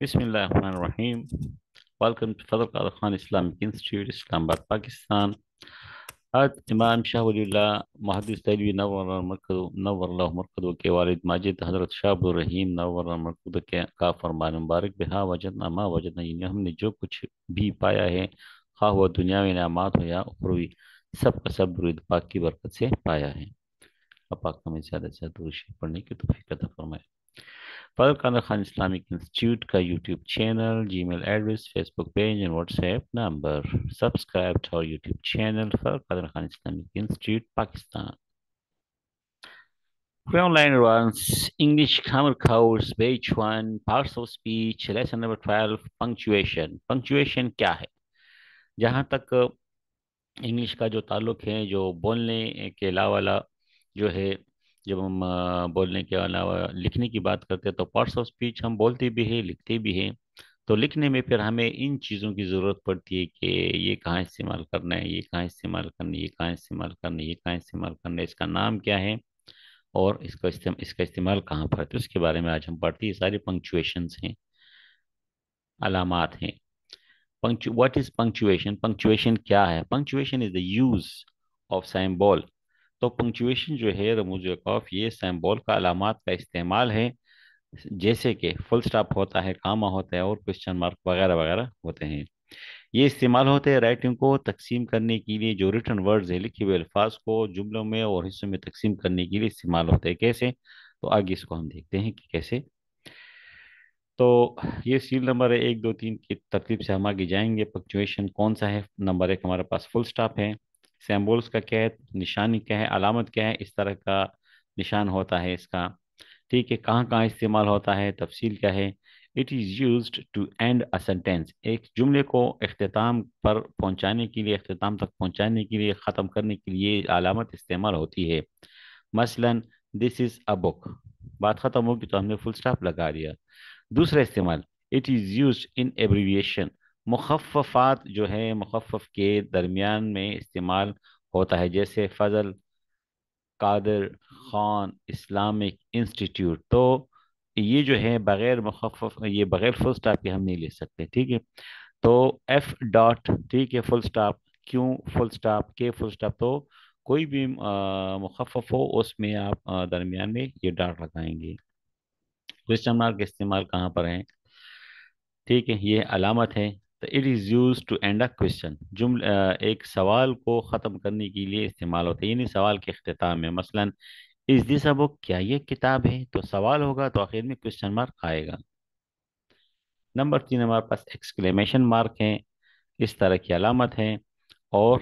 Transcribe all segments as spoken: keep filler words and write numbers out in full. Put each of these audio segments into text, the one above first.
Bismillahirrahmanirrahim. Welcome to Fadl Qadr Khan Islamic Institute, Islamabad, Pakistan. आज इमाम शाह वलीउल्लाह मुहद्दिस दहलवी नव्वर मरकज़ नव्वरल्लाहु मरकज़हू के वालिद माजिद हज़रत शाह अब्दुल रहीम नव्वर मरकज़ के का फरमान मुबारक बिहा वजदना मा वजदना, यानी हमने जो कुछ भी पाया है, खा वह दुनियावी नेमात हो या उखरवी, सब का सब दुरूद पाक की बरकत से पाया है। अब पाक हमें ज़्यादा से ज़्यादा दुरूद शरीफ पढ़ने की तौफीक अता फरमाए। फजल कादर खान इस्लामिक इंस्टीट्यूट का YouTube channel, Gmail address, Facebook page and WhatsApp number. Subscribe to our YouTube channel Fazal Qadir Khan Islamic institute Pakistan. Online runs English Grammar Course Page One, Parts of Speech, Lesson Number Twelve, Punctuation. Punctuation क्या है? जहाँ तक English का जो ताल्लुक है, जो बोलने के अलावा जो है, जब हम अ, बोलने के अलावा लिखने की बात करते हैं तो पार्ट्स ऑफ स्पीच हम बोलते भी हैं, लिखते भी हैं। तो लिखने में फिर हमें इन चीज़ों की ज़रूरत पड़ती है कि ये कहाँ इस्तेमाल करना है, ये कहाँ इस्तेमाल करना है, ये कहाँ इस्तेमाल करना है, ये कहाँ इस्तेमाल करना है, इसका नाम क्या है और इसका इस्तेम, इसका इस्तेमाल कहाँ पर है। तो इसके बारे में आज हम पढ़ते हैं। ये सारी पंक्चुएशंस हैं, अलामात हैं। पंक्चु व्हाट इज पंक्चुएशन? पंक्चुएशन क्या है? Punctuation is the use of symbol. तो पंक्चुएशन जो है, रमूज ऑफ, ये सिंबल का, अलामात का इस्तेमाल है। जैसे कि फुल स्टॉप होता है, कामा होता है और क्वेश्चन मार्क वगैरह वगैरह होते हैं। ये इस्तेमाल होते हैं राइटिंग को तकसीम करने के लिए। जो रिटन वर्ड्स है, लिखे हुए अल्फाज को जुमलों में और हिस्सों में तकसीम करने के लिए इस्तेमाल होते हैं। कैसे? तो आगे इसको हम देखते हैं कि कैसे। तो ये सील नंबर है, एक दो तीन की तरतीब से हम आगे जाएंगे। पंक्चुएशन कौन सा है? नंबर एक हमारे पास फुल स्टॉप है। सिंबल्स का क्या है? निशानी क्या है? अलामत क्या है? इस तरह का निशान होता है इसका। ठीक है। कहाँ कहाँ इस्तेमाल होता है? तफसील क्या है? It is used to end a sentence. एक जुमले को अख्ताम पर पहुंचाने के लिए, अख्ताम तक पहुंचाने के लिए, ख़त्म करने के लिए अलामत इस्तेमाल होती है। मसलन, दिस इज़ अ बुक। बात ख़त्म होगी तो हमने फुल स्टॉप लगा दिया। दूसरा इस्तेमाल, it is use in abbreviation. मुखफ़फ़ात जो है, मुखफ़फ़ के दरमियान में इस्तेमाल होता है। जैसे फजल कादिर खान इस्लामिक इंस्टीट्यूट। तो ये जो है बगैर मुखफ़फ़, ये बगैर फुल स्टॉप के हम नहीं ले सकते। ठीक है। तो एफ डॉट, ठीक है, फुल स्टॉप, क्यों फुल स्टॉप, के फुल स्टॉप। तो कोई भी मुखफ़फ़ हो उसमें आप अ, दरमियान में ये डॉट लगाएंगे। क्वेश्चन मार्क का इस्तेमाल कहाँ पर है? ठीक है, ये अलामत है। तो it is use to end a question. जुमल अ, एक सवाल को ख़त्म करने के लिए इस्तेमाल होता है, यानी सवाल के अख्ताम में। मसलन, इज दिस अ बुक? क्या ये किताब है? तो सवाल होगा तो आखिर में क्वेश्चन मार्क आएगा। नंबर तीन हमारे पास एक्सक्लेमेशन मार्क है, इस तरह की अलामत है। और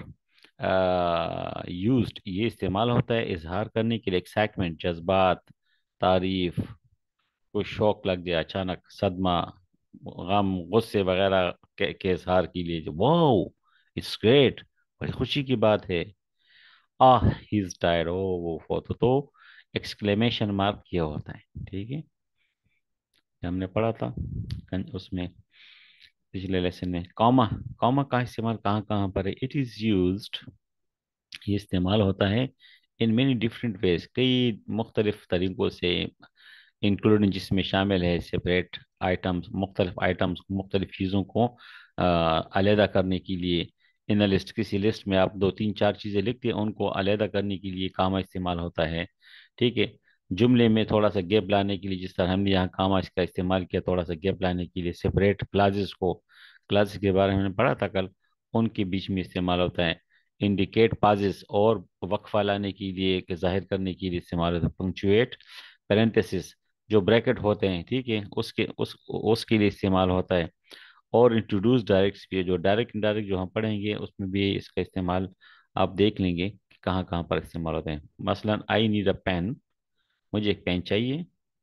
यूज्ड, ये इस्तेमाल होता है इजहार करने के लिए, एक्साइटमेंट, जज्बात, तारीफ, कोई शौक लग जाए, अचानक सदमा, गम, गुस्से वगैरह के, के इजहार के लिए। जो वाओ, इट्स ग्रेट, बड़ी खुशी की बात है। आह, ही इज टायर्ड, ओ वो वो तो, तो एक्सक्लेमेशन मार्क किया होता है। ठीक है, ये हमने पढ़ा था कन- उसमें पिछले लेसन में। कॉमा, कॉमा का इस्तेमाल कहाँ कहाँ पर है? इट इज यूज्ड, ये इस्तेमाल होता है इन मेनी डिफरेंट वेज, कई मुख्तलिफ तरीकों से। इंक्लूडिंग, जिसमें शामिल है सेपरेट आइटम्स, मुख्तलिफ आइटम्स, मुख्तलिफ चीज़ों को अलहदा करने के लिए। इन लिस्ट, किसी लिस्ट में आप दो तीन चार चीज़ें लिखते हैं, उनको अलहदा करने के लिए कामा इस्तेमाल होता है। ठीक है। जुमले में थोड़ा सा गैप लाने के लिए, जिस तरह हमने यहाँ कामा इसका इस्तेमाल किया, थोड़ा सा गैप लाने के लिए। सेपरेट क्लासेस को, क्लासेस के बारे में हमने पढ़ा था कल, उनके बीच में इस्तेमाल होता है। इंडिकेट पाजेस, और वक्फा लाने के लिए, कि जाहिर करने के लिए इस्तेमाल होता है। पंक्चुएट, पेरेंथेसिस, जो ब्रैकेट होते हैं, ठीक है, उसके उस उसके लिए इस्तेमाल होता है। और इंट्रोड्यूस डायरेक्ट भी, जो डायरेक्ट इनडायरेक्ट जो हम पढ़ेंगे उसमें भी इसका इस्तेमाल आप देख लेंगे कि कहाँ कहाँ पर इस्तेमाल होते हैं। मसलन, आई नीड अ पेन, मुझे एक पेन चाहिए।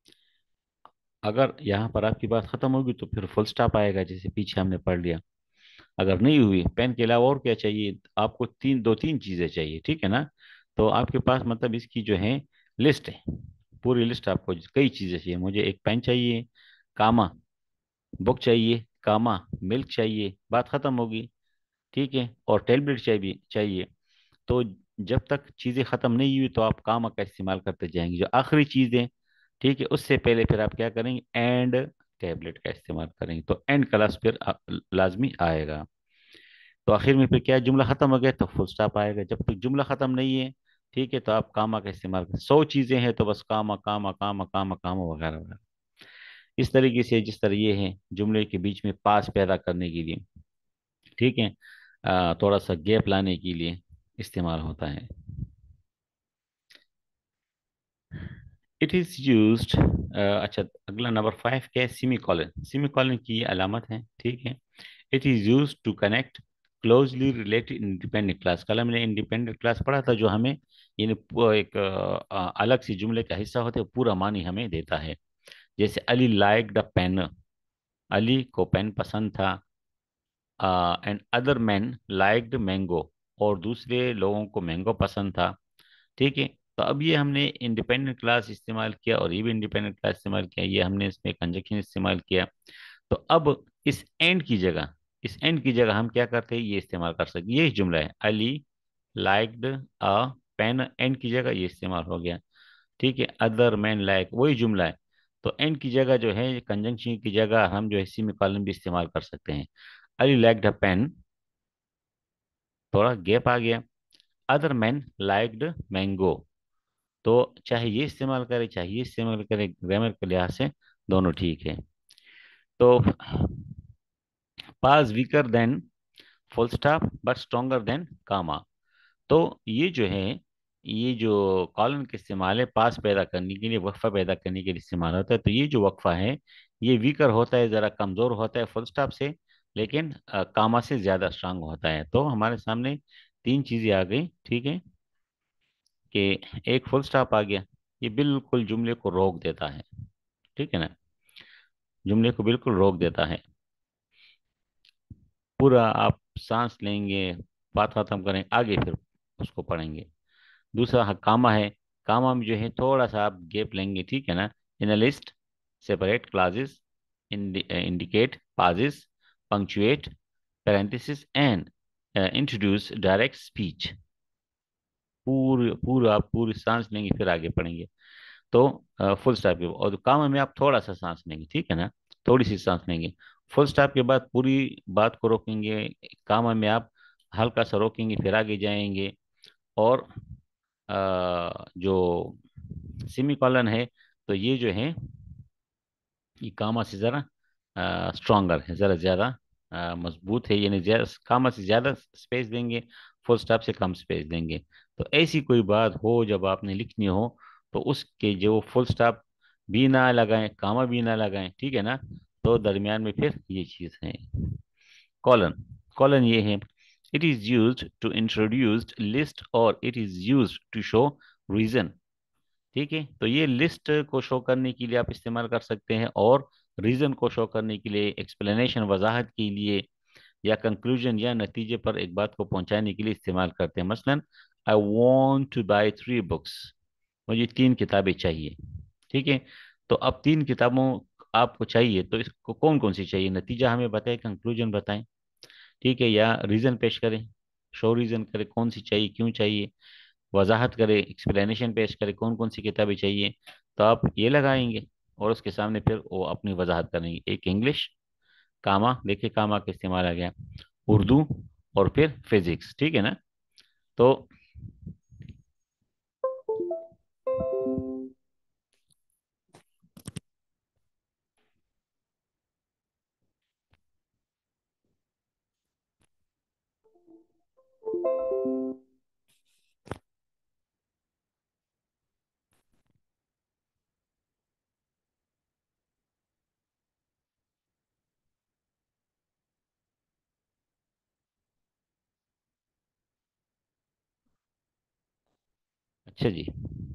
अगर यहाँ पर आपकी बात खत्म होगी तो फिर फुल स्टॉप आएगा, जैसे पीछे हमने पढ़ लिया। अगर नहीं हुई, पेन के अलावा और क्या चाहिए आपको? तीन, दो तीन चीजें चाहिए, ठीक है ना। तो आपके पास मतलब इसकी जो है लिस्ट है, पूरी लिस्ट। आपको कई चीजें चाहिए, मुझे एक पेन चाहिए, कामा, बुक चाहिए, कामा, मिल्क चाहिए, बात खत्म होगी। ठीक है। और टेबलेट चाहिए चाहिए। तो जब तक चीजें खत्म नहीं हुई तो आप कामा का इस्तेमाल करते जाएंगे, जो आखिरी चीजें, ठीक है, उससे पहले फिर आप क्या करेंगे? एंड टैबलेट का इस्तेमाल करेंगे तो एंड क्लास फिर आ- लाजमी आएगा। तो आखिर में फिर क्या है, जुमला खत्म हो गया तो फुल स्टॉप आएगा। जब तक जुमला खत्म नहीं है, ठीक है, तो आप कामा का इस्तेमाल करें। सौ चीजें हैं तो बस कामा कामा कामा कामा कामा वगैरह वगैरह। इस तरीके से जिस तरह ये है जुमले के बीच में पास पैदा करने के लिए, ठीक है, अ, थोड़ा सा गैप लाने के लिए इस्तेमाल होता है। इट इज यूज्ड, अच्छा, अगला नंबर फाइव क्या है, सेमी कॉलन। सेमी कॉलन की ये अलामत है, ठीक है। It is use to connect closely related independent class. कल हमने इंडिपेंडेंट क्लास पढ़ा था, जो हमें यानी पू- एक अ, अ, अलग सी जुमले का हिस्सा होते हैं, पूरा मानी हमें देता है। जैसे Ali like the pen, Ali को पेन पसंद था। And other man liked mango, और दूसरे लोगों को मैंगो पसंद था, ठीक है। तो अब ये हमने इंडिपेंडेंट क्लास इस्तेमाल किया और ये भी इंडिपेंडेंट क्लास इस्तेमाल किया, ये हमने इसमें कंजक्शन इस्तेमाल किया। तो अब इस एंड की जगह, इस एंड की जगह हम क्या करते हैं, ये इस्तेमाल कर सकते, ये जुमला है Ali liked a pen, and की जगह ये इस्तेमाल हो गया, ठीक है। अदर मैन लाइक वही जुमला है। तो एंड की जगह जो है, कंजंक्शन की जगह हम जो है सेमी कॉलन भी इस्तेमाल कर सकते हैं। अली लाइक्ड अ पेन, थोड़ा गैप आ गया। अदर मैन लाइक्ड मैंगो, तो चाहे ये इस्तेमाल करें चाहे ये इस्तेमाल करें, ग्रामर के लिहाज से दोनों ठीक है। तो pass weaker than full stop but stronger than comma. तो ये जो है, ये जो कॉलन का इस्तेमाल है पास पैदा करने के लिए, वक्फा पैदा करने के लिए इस्तेमाल होता है। तो ये जो वक्फा है ये वीकर होता है, ज़रा कमज़ोर होता है फुल स्टॉप से, लेकिन अ, कामा से ज़्यादा स्ट्रांग होता है। तो हमारे सामने तीन चीज़ें आ गई, ठीक है, कि एक फुल स्टॉप आ गया, ये बिल्कुल जुमले को रोक देता है, ठीक है ना, जुमले को बिल्कुल रोक देता है। पूरा आप सांस लेंगे, बात खत्म करें, आगे फिर उसको पढ़ेंगे। दूसरा हाँ, कामा है। कामा में जो है थोड़ा सा आप गैप लेंगे, ठीक है ना। In a list, separate classes, indicate pauses, punctuate, parenthesis and introduce direct speech. पूरी पूरा आप पूरी सांस लेंगे फिर आगे पढ़ेंगे। तो फुल स्टॉप के और काम में आप थोड़ा सा सांस लेंगे, ठीक है ना, थोड़ी सी सांस लेंगे। फुल स्टॉप के बाद पूरी बात को रोकेंगे, काम में आप हल्का सा रोकेंगे फिर आगे जाएंगे। और अ, जो सेमी कॉलन है, तो ये जो है ये कामा से ज़रा स्ट्रॉन्गर है, ज़रा ज़्यादा अ, मजबूत है, यानी ज़्यादा कामा से ज़्यादा स्पेस देंगे, फुल स्टॉप से कम स्पेस देंगे। तो ऐसी कोई बात हो जब आपने लिखनी हो, तो उसके जो फुल स्टॉप भी ना लगाएं, कामा भी ना लगाएं, ठीक है ना, तो दरमियान में फिर ये चीज़ है कॉलन। कॉलन ये है, it is used to introduce list और it is used to show reason, ठीक है। तो ये लिस्ट को शो करने के लिए आप इस्तेमाल कर सकते हैं, और रीजन को शो करने के लिए, एक्सप्लेनेशन वजाहत के लिए, या कंक्लूजन या नतीजे पर एक बात को पहुंचाने के लिए इस्तेमाल करते हैं। मसलन I want to buy three books, मुझे तीन किताबें चाहिए, ठीक है। तो अब तीन किताबों आपको चाहिए, तो इसको कौन कौन सी चाहिए, नतीजा हमें बताएं, कंक्लूजन बताएं, ठीक है, या रीजन पेश करें, शो रीजन करें कौन सी चाहिए, क्यों चाहिए, वजाहत करे, एक्सप्लेनेशन पेश करे कौन कौन सी किताबें चाहिए। तो आप ये लगाएंगे और उसके सामने फिर वो अपनी वजाहत करेंगे। एक इंग्लिश, कामा, देखिए कामा का इस्तेमाल आ गया, उर्दू, और फिर फिजिक्स, ठीक है ना। तो अच्छा जी।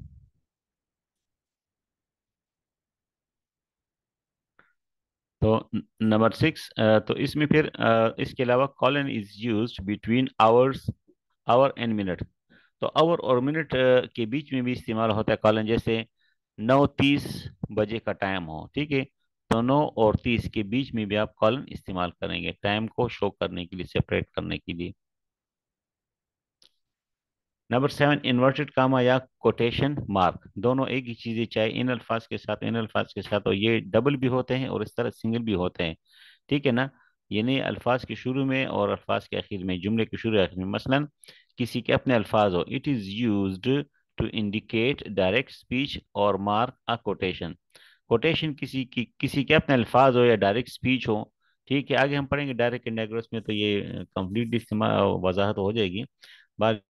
तो नंबर सिक्स, तो इसमें फिर अ, इसके अलावा colon is used between hours, hour and minute. तो आवर और मिनट के बीच में भी इस्तेमाल होता है कॉलन। जैसे नौ तीस बजे का टाइम हो, ठीक है, तो नौ और तीस के बीच में भी आप कॉलन इस्तेमाल करेंगे टाइम को शो करने के लिए, सेपरेट करने के लिए। नंबर सेवन, इन्वर्टेड कामा या कोटेशन मार्क, दोनों एक ही चीजें, चाहे इन अल्फाज के साथ इन अल्फाज के साथ, और ये डबल भी होते हैं और इस तरह सिंगल भी होते हैं। ठीक है ना। यानी अल्फाज के शुरू में और अल्फाज के आखिर में, जुमले के शुरू आखिर में। मसलन किसी के अपने अल्फाज हो, it is used to indicate direct speech और मार्क अ कोटेशन। कोटेशन किसी की किसी के अपने अल्फाज हो या डायरेक्ट स्पीच हो। ठीक है, आगे हम पढ़ेंगे डायरेक्ट इंडेग्रस में, तो ये कंप्लीट इस्तेमाल वजाहत हो जाएगी। बात